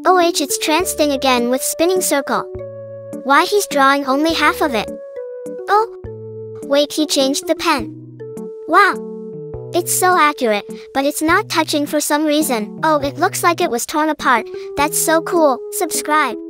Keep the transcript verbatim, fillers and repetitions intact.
Oh h it's trance thing again with spinning circle. Why he's drawing only half of it? Oh! Wait, he changed the pen. Wow! It's so accurate, but it's not touching for some reason. Oh, it looks like it was torn apart. That's so cool. Subscribe.